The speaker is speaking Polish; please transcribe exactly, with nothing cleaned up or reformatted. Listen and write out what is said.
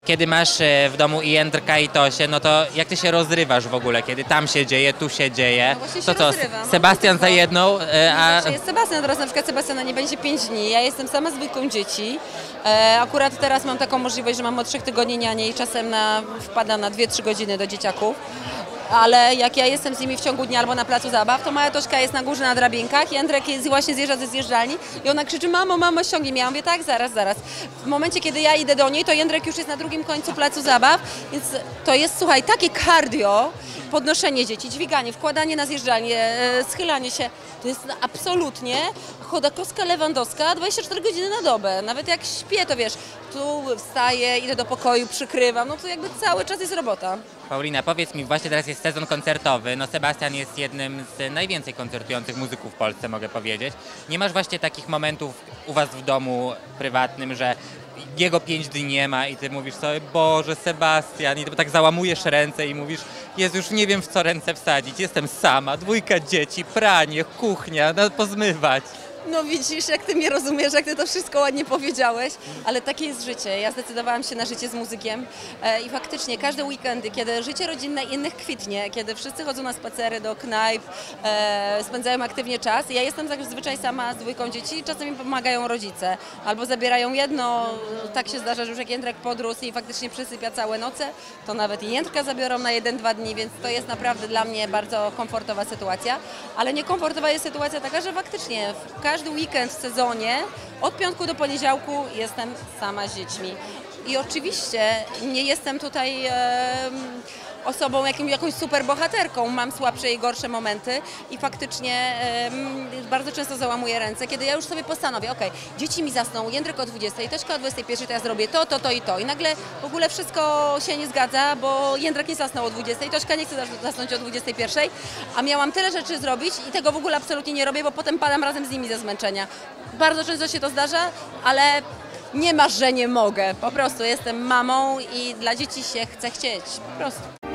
Kiedy masz e, w domu i Jędrka i Tosię, no to jak ty się rozrywasz w ogóle, kiedy tam się dzieje, tu się dzieje? No właśnie to się co, rozrywam. Sebastian za jedną, e, a... Znaczy jest Sebastian, teraz na przykład Sebastiana nie będzie pięć dni, ja jestem sama z dwójką dzieci. E, akurat teraz mam taką możliwość, że mam od trzech tygodni nianie i czasem na, wpada na dwie trzy godziny do dzieciaków. Ale jak ja jestem z nimi w ciągu dnia albo na placu zabaw, to moja Tośka jest na górze na drabinkach, Jędrek jest, właśnie zjeżdża ze zjeżdżalni i ona krzyczy: mamo, mamo, ściągnij mnie. Ja mówię: tak, zaraz, zaraz. W momencie, kiedy ja idę do niej, to Jędrek już jest na drugim końcu placu zabaw, więc to jest, słuchaj, takie cardio, podnoszenie dzieci, dźwiganie, wkładanie na zjeżdżalnię, e, schylanie się. To jest absolutnie Chodakowska, Lewandowska, dwadzieścia cztery godziny na dobę. Nawet jak śpię, to wiesz, tu wstaję, idę do pokoju, przykrywam, no to jakby cały czas jest robota. Paulina, powiedz mi, właśnie teraz jest sezon koncertowy, no Sebastian jest jednym z najwięcej koncertujących muzyków w Polsce, mogę powiedzieć. Nie masz właśnie takich momentów u was w domu prywatnym, że jego pięć dni nie ma i ty mówisz sobie: Boże, Sebastian, i ty tak załamujesz ręce i mówisz: Jezu, już nie wiem, w co ręce wsadzić, jestem sama, dwójka dzieci, pranie, kuchnia, no, pozmywać. No widzisz, jak ty mnie rozumiesz, jak ty to wszystko ładnie powiedziałeś, ale takie jest życie. Ja zdecydowałam się na życie z muzykiem e, i faktycznie każde weekendy, kiedy życie rodzinne innych kwitnie, kiedy wszyscy chodzą na spacery do knajp, e, spędzają aktywnie czas. Ja jestem zazwyczaj sama z dwójką dzieci, czasem mi pomagają rodzice, albo zabierają jedno. Tak się zdarza, że już jak Jędrek podrósł i faktycznie przysypia całe noce, to nawet i Jędrka zabiorą na jeden, dwa dni, więc to jest naprawdę dla mnie bardzo komfortowa sytuacja. Ale niekomfortowa jest sytuacja taka, że faktycznie w każdy weekend w sezonie, od piątku do poniedziałku jestem sama z dziećmi. I oczywiście nie jestem tutaj e, osobą, jakim, jakąś super bohaterką. Mam słabsze i gorsze momenty i faktycznie e, bardzo często załamuję ręce, kiedy ja już sobie postanowię: ok, dzieci mi zasną, Jędrek o dwudziestej, Tośka o dwudziestej pierwszej, to ja zrobię to, to, to i to. I nagle w ogóle wszystko się nie zgadza, bo Jędrek nie zasnął o dwudziestej, Tośka nie chce zasnąć o dwudziestej pierwszej, a miałam tyle rzeczy zrobić i tego w ogóle absolutnie nie robię, bo potem padam razem z nimi ze zmęczenia. Bardzo często się to zdarza, ale nie ma, że nie mogę. Po prostu jestem mamą i dla dzieci się chce chcieć. Po prostu.